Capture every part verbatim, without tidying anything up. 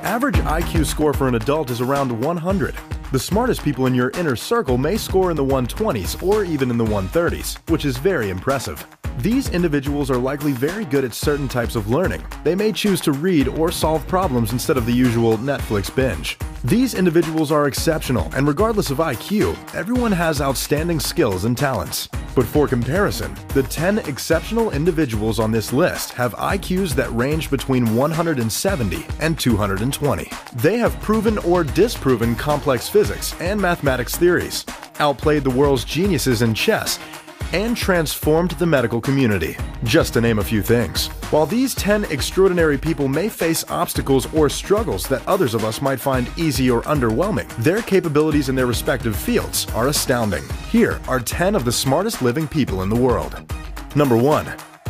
average I Q score for an adult is around one hundred. The smartest people in your inner circle may score in the one twenties or even in the one thirties, which is very impressive. These individuals are likely very good at certain types of learning. They may choose to read or solve problems instead of the usual Netflix binge. These individuals are exceptional, and regardless of I Q, everyone has outstanding skills and talents. But for comparison, the ten exceptional individuals on this list have I Qs that range between one hundred seventy and two hundred twenty. They have proven or disproven complex physics and mathematics theories, outplayed the world's geniuses in chess, and transformed the medical community, just to name a few things. While these ten extraordinary people may face obstacles or struggles that others of us might find easy or underwhelming, their capabilities in their respective fields are astounding. Here are ten of the smartest living people in the world. Number one.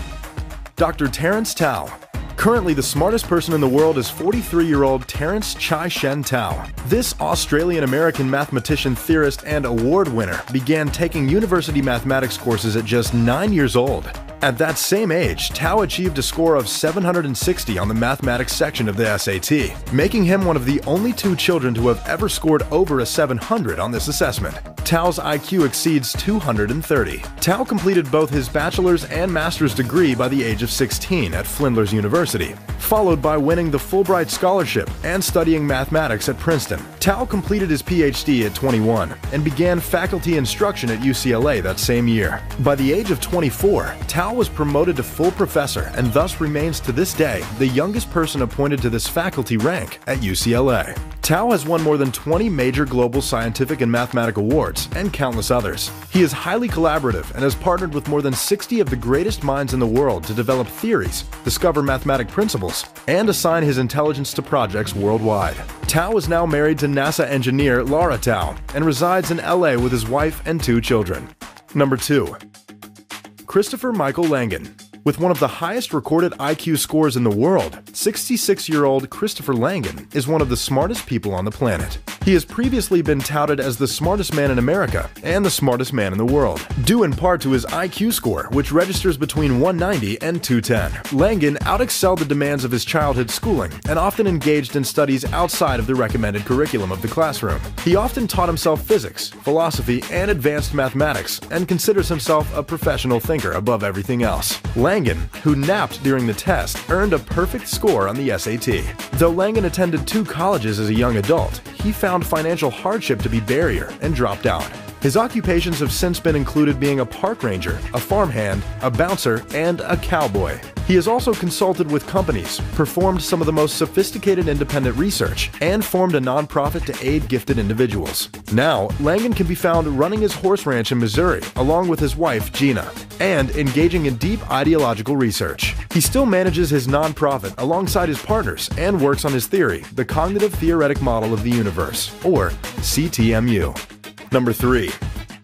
Doctor Terence Tao. Currently, the smartest person in the world is forty-three-year-old Terence Chai-Shen Tao. This Australian-American mathematician, theorist, and award winner began taking university mathematics courses at just nine years old. At that same age, Tao achieved a score of seven hundred sixty on the mathematics section of the S A T, making him one of the only two children to have ever scored over a seven hundred on this assessment. Tao's I Q exceeds two hundred thirty. Tao completed both his bachelor's and master's degree by the age of sixteen at Flinders University, followed by winning the Fulbright Scholarship and studying mathematics at Princeton. Tao completed his P H D at twenty-one and began faculty instruction at U C L A that same year. By the age of twenty-four, Tao was promoted to full professor and thus remains to this day the youngest person appointed to this faculty rank at U C L A. Tao has won more than twenty major global scientific and mathematical awards and countless others. He is highly collaborative and has partnered with more than sixty of the greatest minds in the world to develop theories, discover mathematic principles, and assign his intelligence to projects worldwide. Tao is now married to NASA engineer Laura Tao and resides in L A with his wife and two children. Number two. Christopher Michael Langan. With one of the highest recorded I Q scores in the world, sixty-six-year-old Christopher Langan is one of the smartest people on the planet. He has previously been touted as the smartest man in America and the smartest man in the world, due in part to his I Q score, which registers between one ninety and two ten. Langan outexcelled the demands of his childhood schooling and often engaged in studies outside of the recommended curriculum of the classroom. He often taught himself physics, philosophy, and advanced mathematics, and considers himself a professional thinker above everything else. Langan, who napped during the test, earned a perfect score on the S A T. Though Langan attended two colleges as a young adult, he found financial hardship to be barrier and dropped out. His occupations have since been included being a park ranger, a farmhand, a bouncer, and a cowboy. He has also consulted with companies, performed some of the most sophisticated independent research, and formed a nonprofit to aid gifted individuals. Now, Langan can be found running his horse ranch in Missouri along with his wife, Gina, and engaging in deep ideological research. He still manages his nonprofit alongside his partners and works on his theory, the Cognitive Theoretic Model of the Universe, or C T M U. Number three.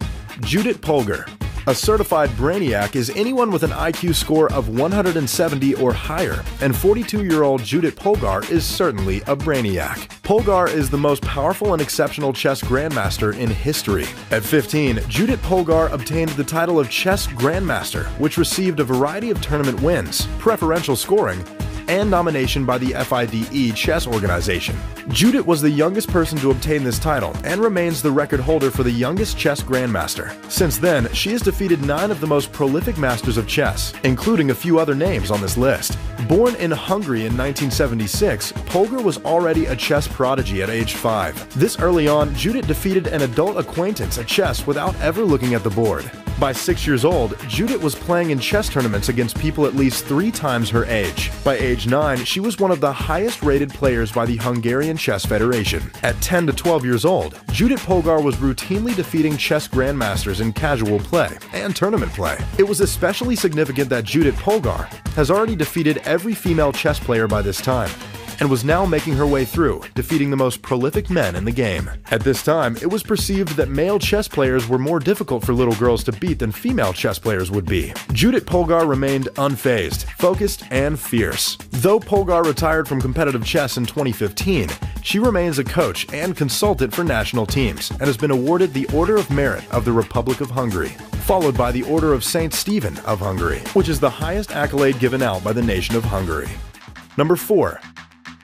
Judith Polgar. A certified brainiac is anyone with an I Q score of one hundred seventy or higher, and forty-two-year-old Judith Polgar is certainly a brainiac. Polgar is the most powerful and exceptional chess grandmaster in history. At fifteen, Judith Polgar obtained the title of Chess Grandmaster, which received a variety of tournament wins, preferential scoring, and nomination by the F I D E chess organization. Judith was the youngest person to obtain this title and remains the record holder for the youngest chess grandmaster. Since then, she has defeated nine of the most prolific masters of chess, including a few other names on this list. Born in Hungary in nineteen seventy-six, Polgar was already a chess prodigy at age five. This early on, Judith defeated an adult acquaintance at chess without ever looking at the board. By six years old, Judith was playing in chess tournaments against people at least three times her age. By age nine, she was one of the highest rated players by the Hungarian Chess Federation. At ten to twelve years old, Judith Polgar was routinely defeating chess grandmasters in casual play and tournament play. It was especially significant that Judith Polgar has already defeated every female chess player by this time, and was now making her way through, defeating the most prolific men in the game. At this time, it was perceived that male chess players were more difficult for little girls to beat than female chess players would be. Judith Polgar remained unfazed, focused, and fierce. Though Polgar retired from competitive chess in twenty fifteen, she remains a coach and consultant for national teams, and has been awarded the Order of Merit of the Republic of Hungary, followed by the Order of Saint Stephen of Hungary, which is the highest accolade given out by the nation of Hungary. Number four.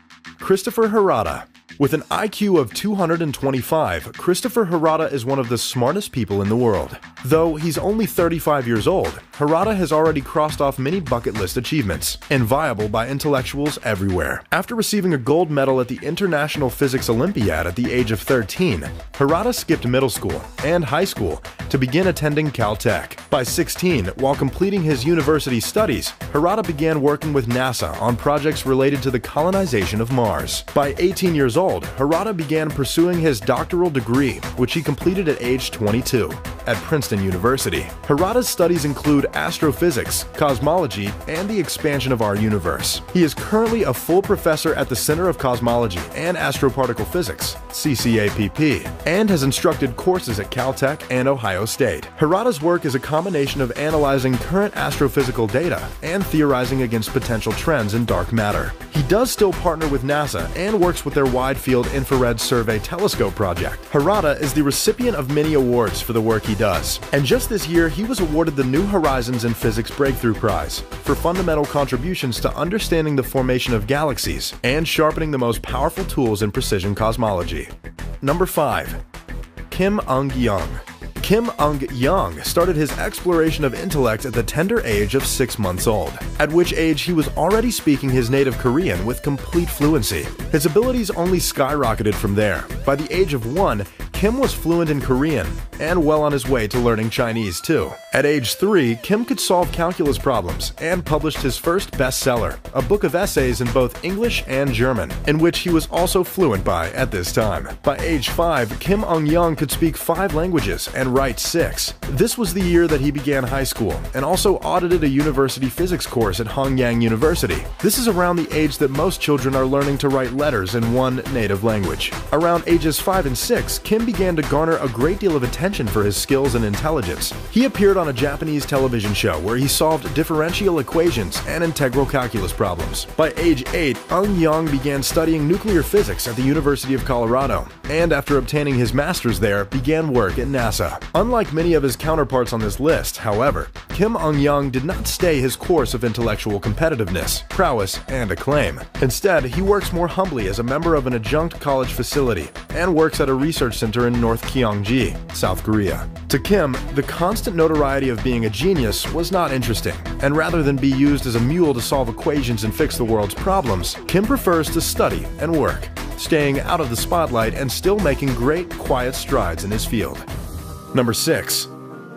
Christopher Harada. With an I Q of two hundred twenty-five, Christopher Harada is one of the smartest people in the world. Though he's only thirty-five years old, Harada has already crossed off many bucket list achievements, enviable by intellectuals everywhere. After receiving a gold medal at the International Physics Olympiad at the age of thirteen, Harada skipped middle school and high school to begin attending Caltech. By sixteen, while completing his university studies, Harada began working with NASA on projects related to the colonization of Mars. By eighteen years old, Harada began pursuing his doctoral degree, which he completed at age twenty-two, at Princeton University. Harada's studies include astrophysics, cosmology, and the expansion of our universe. He is currently a full professor at the Center of Cosmology and Astroparticle Physics, C C A P P, and has instructed courses at Caltech and Ohio State. Harada's work is a combination of analyzing current astrophysical data and theorizing against potential trends in dark matter. He does still partner with NASA and works with their Wide Field Infrared Survey Telescope project. Harada is the recipient of many awards for the work he does, and just this year he was awarded the New Horizons in Physics Breakthrough Prize for fundamental contributions to understanding the formation of galaxies and sharpening the most powerful tools in precision cosmology. Number five. Kim Ung-yeong. Kim Ung-yeong started his exploration of intellect at the tender age of six months old, at which age he was already speaking his native Korean with complete fluency. His abilities only skyrocketed from there. By the age of one, Kim was fluent in Korean and well on his way to learning Chinese too. At age three, Kim could solve calculus problems and published his first bestseller, a book of essays in both English and German, in which he was also fluent by at this time. By age five, Kim Ung-yeong could speak five languages and write six. This was the year that he began high school and also audited a university physics course at Hanyang University. This is around the age that most children are learning to write letters in one native language. Around ages five and six, Kim began to garner a great deal of attention for his skills and intelligence. He appeared on a Japanese television show where he solved differential equations and integral calculus problems. By age eight, Ung-yeong began studying nuclear physics at the University of Colorado, and after obtaining his master's there, began work at NASA. Unlike many of his counterparts on this list, however, Kim Ung-yeong did not stay his course of intellectual competitiveness, prowess, and acclaim. Instead, he works more humbly as a member of an adjunct college facility and works at a research center in North Gyeonggi, South Korea. To Kim, the constant notoriety of being a genius was not interesting, and rather than be used as a mule to solve equations and fix the world's problems, Kim prefers to study and work, staying out of the spotlight and still making great, quiet strides in his field. Number six.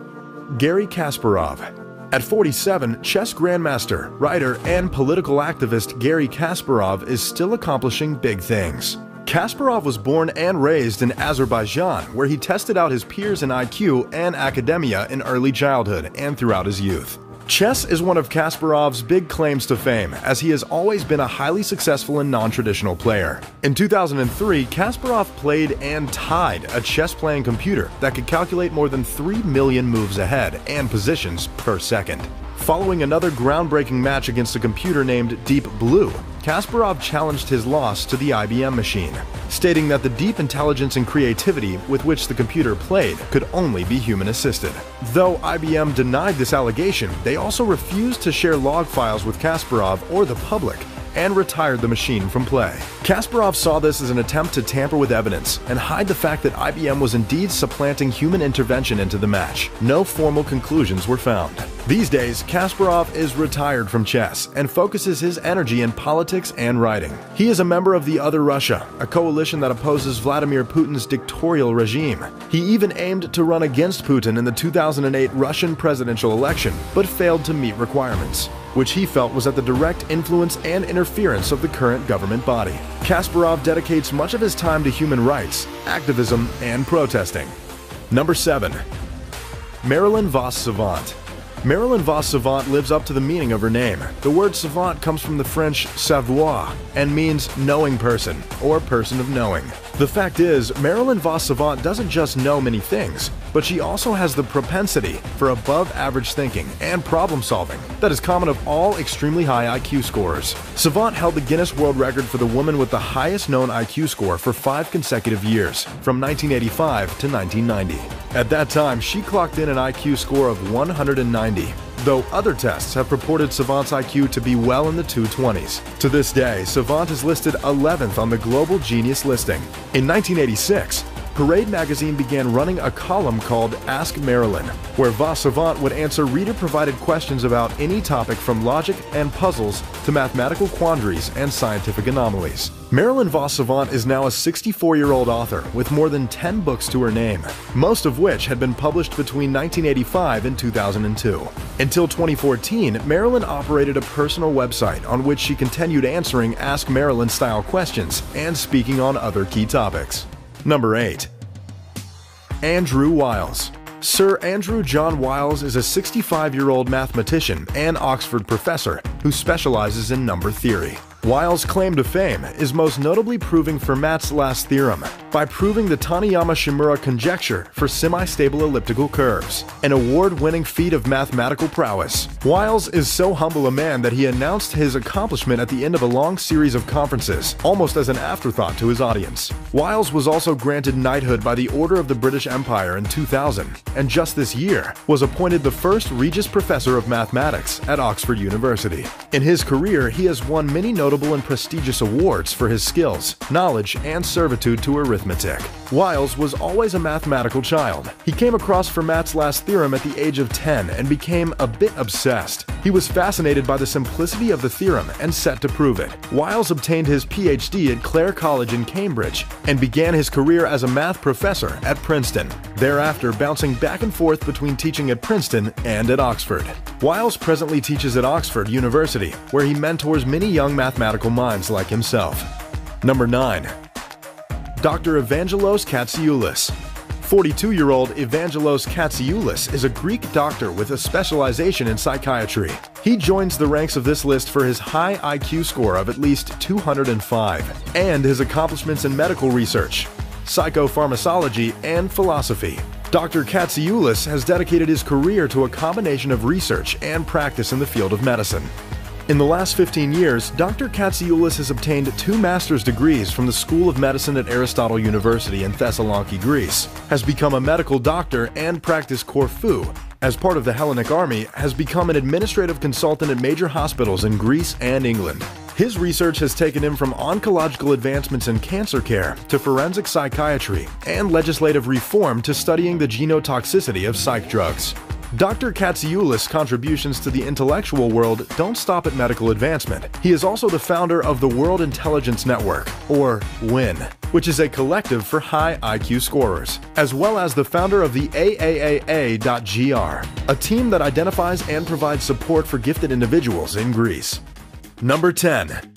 Garry Kasparov. At forty-seven, chess grandmaster, writer, and political activist Garry Kasparov is still accomplishing big things. Kasparov was born and raised in Azerbaijan, where he tested out his peers in I Q and academia in early childhood and throughout his youth. Chess is one of Kasparov's big claims to fame, as he has always been a highly successful and non-traditional player. In two thousand three, Kasparov played and tied a chess-playing computer that could calculate more than three million moves ahead and positions per second. Following another groundbreaking match against a computer named Deep Blue, Kasparov challenged his loss to the I B M machine, stating that the deep intelligence and creativity with which the computer played could only be human-assisted. Though I B M denied this allegation, they also refused to share log files with Kasparov or the public, and retired the machine from play. Kasparov saw this as an attempt to tamper with evidence and hide the fact that I B M was indeed supplanting human intervention into the match. No formal conclusions were found. These days, Kasparov is retired from chess and focuses his energy in politics and writing. He is a member of the Other Russia, a coalition that opposes Vladimir Putin's dictatorial regime. He even aimed to run against Putin in the two thousand eight Russian presidential election, but failed to meet requirements, which he felt was at the direct influence and interference of the current government body. Kasparov dedicates much of his time to human rights, activism, and protesting. Number seven. Marilyn Vos Savant. Marilyn Vos Savant lives up to the meaning of her name. The word savant comes from the French savoir and means knowing person or person of knowing. The fact is, Marilyn Vos Savant doesn't just know many things, but but she also has the propensity for above-average thinking and problem-solving that is common of all extremely high I Q scorers. Savant held the Guinness World Record for the woman with the highest known I Q score for five consecutive years, from nineteen eighty-five to nineteen ninety. At that time, she clocked in an I Q score of one hundred ninety, though other tests have purported Savant's I Q to be well in the two twenties. To this day, Savant is listed eleventh on the Global Genius listing. In nineteen eighty-six, Parade magazine began running a column called Ask Marilyn, where Vos Savant would answer reader-provided questions about any topic from logic and puzzles to mathematical quandaries and scientific anomalies. Marilyn Vos Savant is now a sixty-four-year-old author with more than ten books to her name, most of which had been published between nineteen eighty-five and two thousand two. Until twenty fourteen, Marilyn operated a personal website on which she continued answering Ask Marilyn-style questions and speaking on other key topics. Number eight. Andrew Wiles. Sir Andrew John Wiles is a sixty-five-year-old mathematician and Oxford professor who specializes in number theory. Wiles' claim to fame is most notably proving Fermat's last theorem by proving the Taniyama-Shimura conjecture for semi-stable elliptical curves, an award-winning feat of mathematical prowess. Wiles is so humble a man that he announced his accomplishment at the end of a long series of conferences, almost as an afterthought to his audience. Wiles was also granted knighthood by the Order of the British Empire in two thousand, and just this year was appointed the first Regius Professor of Mathematics at Oxford University. In his career, he has won many notable and prestigious awards for his skills, knowledge, and servitude to arithmetic. Wiles was always a mathematical child. He came across Fermat's last theorem at the age of ten and became a bit obsessed. He was fascinated by the simplicity of the theorem and set to prove it. Wiles obtained his P H D at Clare College in Cambridge and began his career as a math professor at Princeton, thereafter bouncing back and forth between teaching at Princeton and at Oxford. Wiles presently teaches at Oxford University, where he mentors many young mathematical minds like himself. Number nine. Doctor Evangelos Katsioulis. forty-two-year-old Evangelos Katsioulis is a Greek doctor with a specialization in psychiatry. He joins the ranks of this list for his high I Q score of at least two hundred five and his accomplishments in medical research, psychopharmacology, and philosophy. Doctor Katsioulis has dedicated his career to a combination of research and practice in the field of medicine. In the last fifteen years, Doctor Katsioulis has obtained two master's degrees from the School of Medicine at Aristotle University in Thessaloniki, Greece, has become a medical doctor and practiced Corfu. As part of the Hellenic Army, has become an administrative consultant at major hospitals in Greece and England. His research has taken him from oncological advancements in cancer care to forensic psychiatry and legislative reform to studying the genotoxicity of psych drugs. Doctor Katsioulis' contributions to the intellectual world don't stop at medical advancement. He is also the founder of the World Intelligence Network, or WIN, which is a collective for high I Q scorers, as well as the founder of the A A A A dot G R, a team that identifies and provides support for gifted individuals in Greece. Number ten.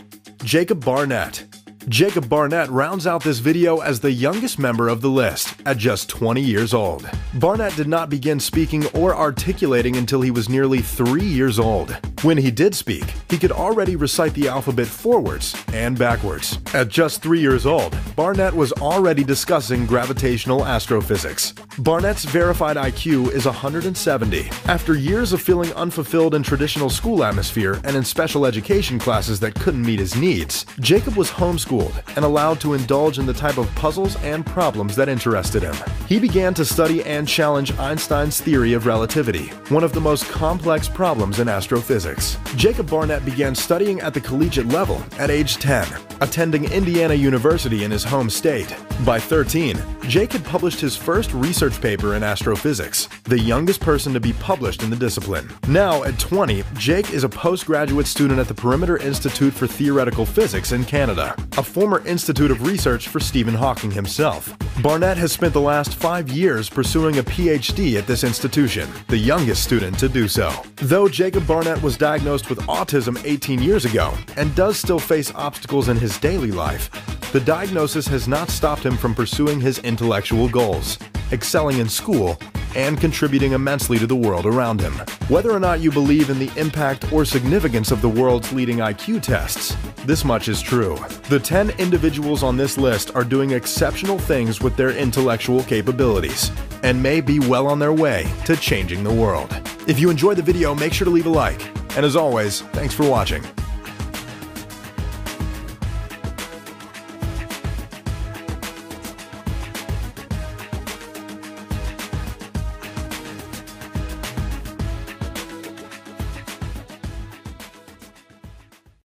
Jacob Barnett. Jacob Barnett rounds out this video as the youngest member of the list, at just twenty years old. Barnett did not begin speaking or articulating until he was nearly three years old. When he did speak, he could already recite the alphabet forwards and backwards. At just three years old, Barnett was already discussing gravitational astrophysics. Barnett's verified I Q is one hundred seventy. After years of feeling unfulfilled in traditional school atmosphere and in special education classes that couldn't meet his needs, Jacob was homeschooled and allowed to indulge in the type of puzzles and problems that interested him. He began to study and challenge Einstein's theory of relativity, one of the most complex problems in astrophysics. Jacob Barnett began studying at the collegiate level at age ten, attending Indiana University in his home state. By thirteen, Jake had published his first research paper in astrophysics, the youngest person to be published in the discipline. Now, at twenty, Jake is a postgraduate student at the Perimeter Institute for Theoretical Physics in Canada, a former institute of research for Stephen Hawking himself. Barnett has spent the last five years pursuing a P H D at this institution, the youngest student to do so. Though Jacob Barnett was diagnosed with autism eighteen years ago and does still face obstacles in his daily life, the diagnosis has not stopped him from pursuing his intellectual goals, excelling in school, and contributing immensely to the world around him. Whether or not you believe in the impact or significance of the world's leading I Q tests, this much is true. The ten individuals on this list are doing exceptional things with their intellectual capabilities, and may be well on their way to changing the world. If you enjoyed the video, make sure to leave a like. And as always, thanks for watching.